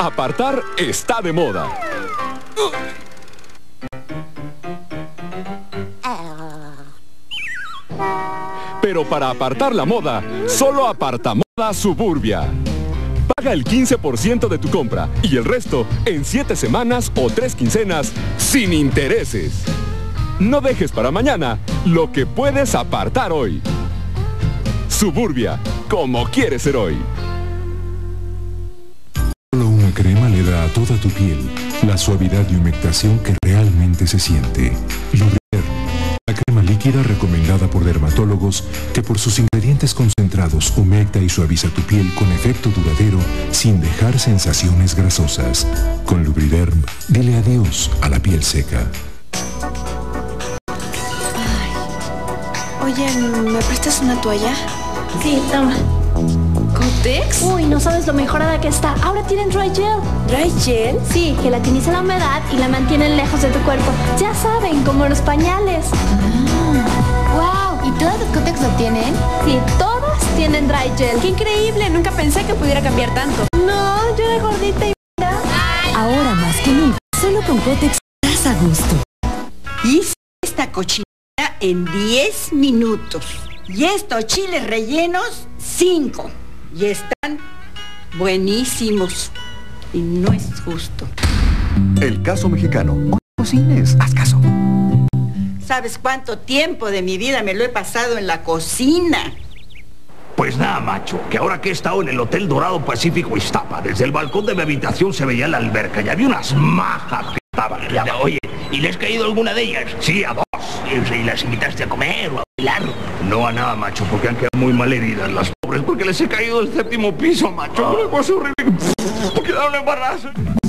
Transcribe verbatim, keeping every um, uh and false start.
Apartar está de moda. Pero para apartar la moda, solo Apartamoda Suburbia. Paga el quince por ciento de tu compra y el resto en siete semanas o tres quincenas sin intereses. No dejes para mañana lo que puedes apartar hoy. Suburbia, como quieres ser hoy. Solo una crema le da a toda tu piel la suavidad y humectación que realmente se siente. Lubrider, la crema líquida recomendada por dermatólogos que por sus ingredientes concentrados humecta y suaviza tu piel con efecto duradero sin dejar sensaciones grasosas. Con Lubriderm, dile adiós a la piel seca. Ay. Oye, ¿me prestas una toalla? Sí, toma. ¿Cotex? Uy, no sabes lo mejorada que está. Ahora tienen Dry Gel. ¿Dry Gel? Sí, gelatiniza la humedad y la mantienen lejos de tu cuerpo. Ya saben, como los pañales. Ah. ¡Wow! ¿Y todas las Cotex lo tienen? Sí, todas tienen Dry Gel. ¡Qué increíble! Nunca pensé que pudiera cambiar tanto. No, yo era gordita y... Ahora más que nunca, solo con Cotex estás a gusto. Hice esta cochinita en diez minutos. Y estos chiles rellenos, cinco. Y están buenísimos. Y no es justo. El caso mexicano. No cocines, haz caso. ¿Sabes cuánto tiempo de mi vida me lo he pasado en la cocina? Pues nada, macho, que ahora que he estado en el Hotel Dorado Pacífico Iztapa, desde el balcón de mi habitación se veía la alberca y había unas majas que estaban. Oye, ¿y le has caído alguna de ellas? Sí, a dos. ¿Y las invitaste a comer o a bailar? No a nada, macho, porque han quedado muy mal heridas las pobres, porque les he caído del séptimo piso, macho. Oh. Una cosa horrible. Quedaron embarazadas.